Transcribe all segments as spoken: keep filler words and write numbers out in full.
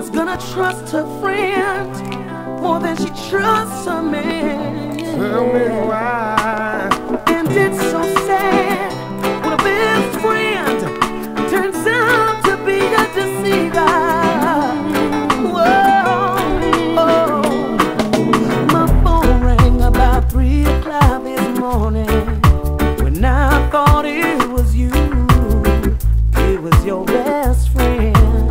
was gonna trust her friend more than she trusts a man. Tell me why. And it's so sad when a best friend turns out to be a deceiver. Whoa, oh. My phone rang about three o'clock this morning when I thought it was you. It was your best friend.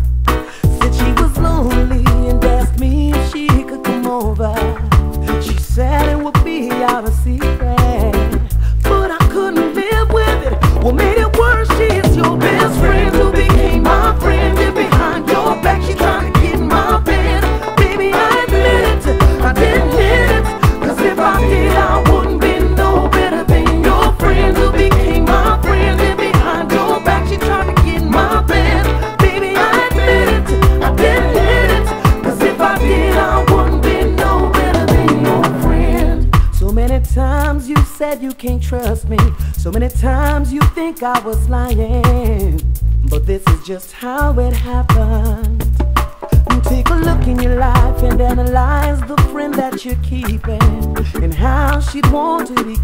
Said she was lonely and asked me if she could come over. She said it would be out of secret, but I couldn't live with it. What made it worse, she is your best friend who became my friend, and behind your back she trying to get in my bed. Baby, I admit it, I didn't hit it, cause if I did I wouldn't be no better than your friend who became my friend, and behind your back she trying to get in my bed. Baby, I admit it, I didn't hit it, cause if I did I wouldn't be no better than your friend. So many times you said you can't trust me, so many times you think I was lying, but this is just how it happened. Take a look in your life and analyze the friend that you're keeping, and how she'd want to be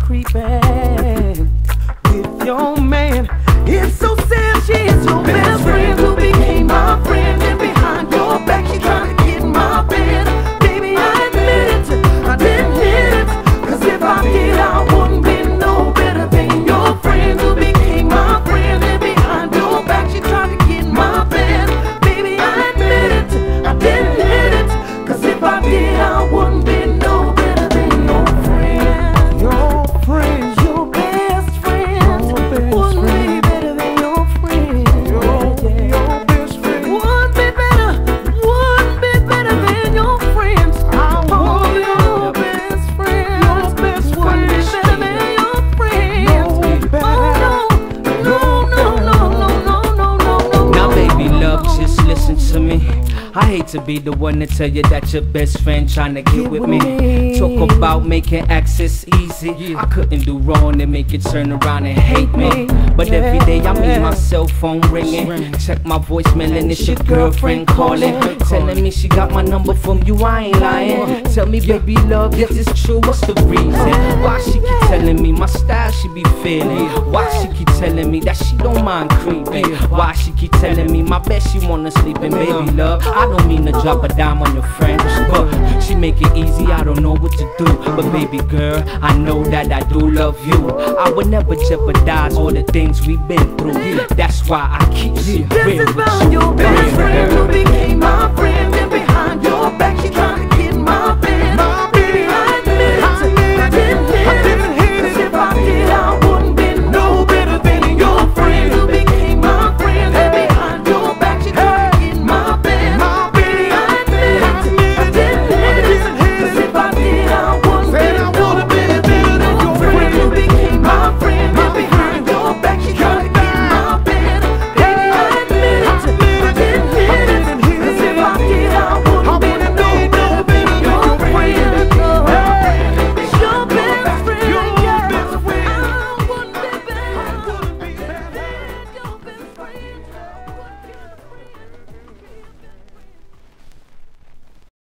creeping with your man. It's so sad she is your best friend who became my friend, and behind your back she trying to get in my bed. Baby, I admit it, I didn't hit it, cause if I did I wouldn't be no better than your friend who became my friend, and behind your back she trying to get in my bed. Baby, I admit it, I didn't hit it, cause if I did I wouldn't be no better than your friend. Your friend. Your best friend Your best wouldn't friend. be better than your friend. Your, Yeah. your best friend. Wouldn't be better, wouldn't be better than your friend. I Oh, want your best friend. Your best Wouldn't be friend. better than your friend. No better. Oh, no, no, no, no, no, no, no, no. Now baby no, love, no. just listen to me. I hate to be the one to tell you that your best friend trying to get with me. Talk about making access easy. I couldn't do wrong and make you turn around and hate me. But every day I meet my cell phone ringing, check my voicemail and it's your girlfriend calling, telling me she got my number from you, I ain't lying. Tell me baby love, is this true? What's the reason? Why she keep telling me my style she be feeling? Why she keep telling me that she don't mind creeping? Why she keep telling me my bed she wanna sleep in? Baby love, I don't mean to drop a dime on your friend, but she make it easy, I don't know what to do. But baby girl, I know that I do love you. I would never jeopardize all the things we've been through. That's why I keep it real This is with about you, your best baby friend girl. who